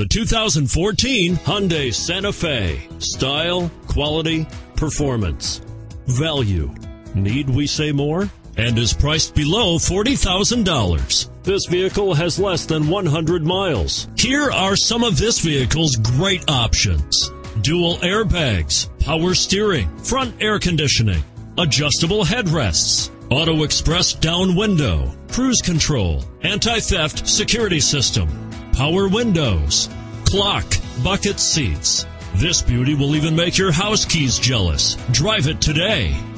The 2014 Hyundai Santa Fe. Style, quality, performance, value. Need we say more? And is priced below $40,000. This vehicle has less than 100 miles. Here are some of this vehicle's great options: dual airbags, power steering, front air conditioning, adjustable headrests, auto express down window, cruise control, anti-theft security system, power windows, clock, bucket seats. This beauty will even make your house keys jealous. Drive it today.